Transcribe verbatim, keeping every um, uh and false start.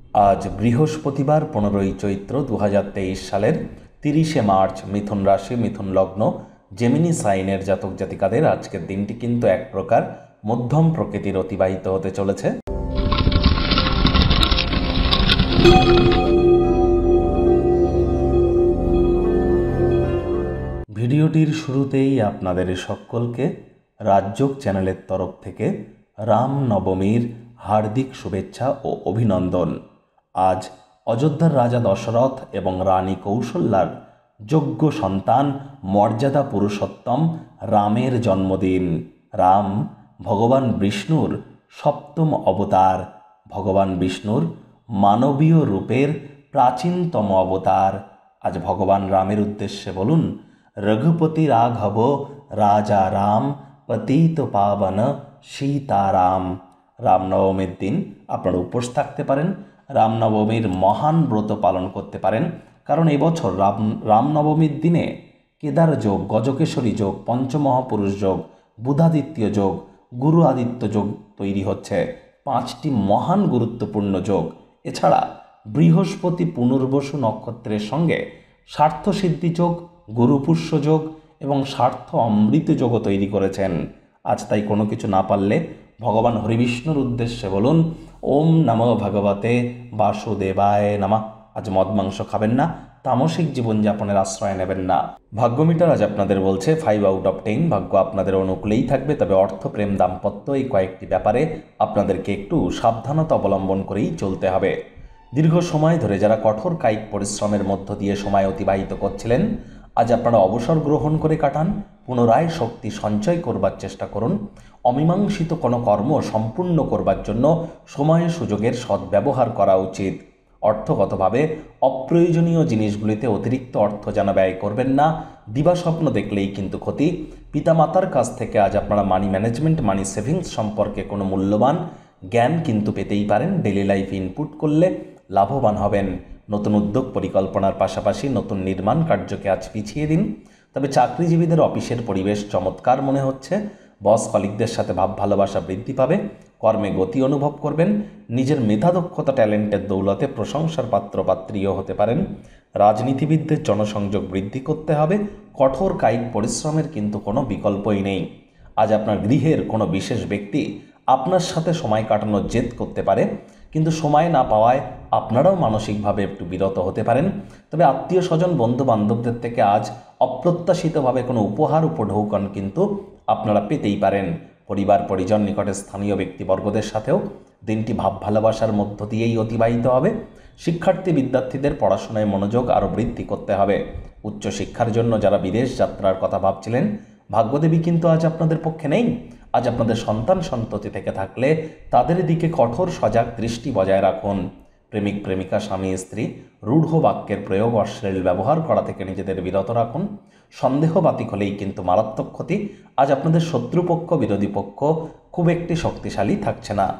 আজ বৃহস্পতিবার পনেরোই চৈত্র দু হাজার তেইশ সালের তিরিশে মার্চ মিথুন রাশি মিথুন লগ্ন জেমিনি সাইনের জাতক জাতিকাদের আজকের দিনটি কিন্তু এক প্রকার মধ্যম প্রকৃতির অতিবাহিত হতে চলেছে। ভিডিওটির শুরুতেই আপনাদের সকলকে রাজযোগ চ্যানেলের তরফ থেকে রাম নবমীর হার্দিক শুভেচ্ছা ও অভিনন্দন। আজ অযোধ্যার রাজা দশরথ এবং রানী কৌশল্যার যোগ্য সন্তান মর্যাদা পুরুষোত্তম রামের জন্মদিন। রাম ভগবান বিষ্ণুর সপ্তম অবতার, ভগবান বিষ্ণুর মানবীয় রূপের প্রাচীনতম অবতার। আজ ভগবান রামের উদ্দেশ্যে বলুন, রঘুপতি রাঘব রাজা রাম পতিত পাবন সীতারাম। রামনবমীর দিন আপনারা উপোস থাকতে পারেন, রামনবমীর মহান ব্রত পালন করতে পারেন, কারণ এবছর রাম রামনবমীর দিনে কেদার যোগ, গজকেশরী যোগ, পঞ্চমহাপুরুষ যোগ, বুধাদিত্য যোগ, গুরু আদিত্য যোগ তৈরি হচ্ছে। পাঁচটি মহান গুরুত্বপূর্ণ যোগ। এছাড়া বৃহস্পতি পুনর্বসু নক্ষত্রের সঙ্গে স্বার্থসিদ্ধি যোগ, গুরুপুষ্য যোগ এবং স্বার্থ অমৃত যোগও তৈরি করেছেন। আজ তাই কোনো কিছু না পারলে ভগবান হরিবিষ্ণুর উদ্দেশ্যে বলুন, ওম নমো ভগবতে বাসুদেবায় নমঃ। আজ মদ মাংস খাবেন না, তামসিক জীবনযাপনের আশ্রয় নেবেন না। ভাগ্যমিটার আজ আপনাদের বলছে ফাইভ আউট অফ টেন। ভাগ্য আপনাদের অনুকূলেই থাকবে, তবে অর্থ, প্রেম, দাম্পত্য এই কয়েকটি ব্যাপারে আপনাদেরকে একটু সাবধানতা অবলম্বন করেই চলতে হবে। দীর্ঘ সময় ধরে যারা কঠোর কায়িক পরিশ্রমের মধ্য দিয়ে সময় অতিবাহিত করছিলেন, আজ আপনারা অবসর গ্রহণ করে কাটান। পুনরায় শক্তি সঞ্চয় করবার চেষ্টা করুন। অমীমাংসিত কোনো কর্ম সম্পূর্ণ করবার জন্য সময় সুযোগের সদ্ব্যবহার করা উচিত। অর্থগতভাবে অপ্রয়োজনীয় জিনিসগুলিতে অতিরিক্ত অর্থ যেন ব্যয় করবেন না। দিবাস্বপ্ন দেখলেই কিন্তু ক্ষতি। পিতামাতার কাছ থেকে আজ আপনারা মানি ম্যানেজমেন্ট, মানি সেভিংস সম্পর্কে কোনো মূল্যবান জ্ঞান কিন্তু পেতেই পারেন। ডেলি লাইফ ইনপুট করলে লাভবান হবেন। নতুন উদ্যোগ পরিকল্পনার পাশাপাশি নতুন নির্মাণ কার্যকে আজ পিছিয়ে দিন। তবে চাকরিজীবীদের অফিসের পরিবেশ চমৎকার মনে হচ্ছে। বস কলিগদের সাথে ভাব ভালোবাসা বৃদ্ধি পাবে। কর্মে গতি অনুভব করবেন। নিজের মেধাদক্ষতা, ট্যালেন্টের দৌলতে প্রশংসার পাত্র পাত্রীও হতে পারেন। রাজনীতিবিদদের জনসংযোগ বৃদ্ধি করতে হবে। কঠোর কায়িক পরিশ্রমের কিন্তু কোনো বিকল্পই নেই। আজ আপনার গৃহের কোনো বিশেষ ব্যক্তি আপনার সাথে সময় কাটানোর জেদ করতে পারে, কিন্তু সময় না পাওয়ায় আপনারাও মানসিকভাবে একটু বিরত হতে পারেন। তবে আত্মীয় স্বজন, বন্ধু বান্ধবদের থেকে আজ অপ্রত্যাশিতভাবে কোনো উপহার উপঢৌকন কিন্তু আপনারা পেতেই পারেন। পরিবার পরিজন, নিকটে স্থানীয় ব্যক্তিবর্গদের সাথেও দিনটি ভাব ভালোবাসার মধ্য দিয়েই অতিবাহিত হবে। শিক্ষার্থী বিদ্যার্থীদের পড়াশোনায় মনোযোগ আরও বৃদ্ধি করতে হবে। উচ্চশিক্ষার জন্য যারা বিদেশ যাত্রার কথা ভাবছিলেন, ভাগ্যদেবী কিন্তু আজ আপনাদের পক্ষে নেই। আজ আপনাদের সন্তান সন্ততি থেকে থাকলে তাদের দিকে কঠোর সজাগ দৃষ্টি বজায় রাখুন। প্রেমিক প্রেমিকা, স্বামী স্ত্রী রূঢ় বাক্যের প্রয়োগ, অশ্লীল ব্যবহার করা থেকে নিজেদের বিরত রাখুন। সন্দেহ বাতিক হলেই কিন্তু মারাত্মক ক্ষতি। আজ আপনাদের শত্রুপক্ষ, বিরোধী পক্ষ খুব একটি শক্তিশালী থাকছে না।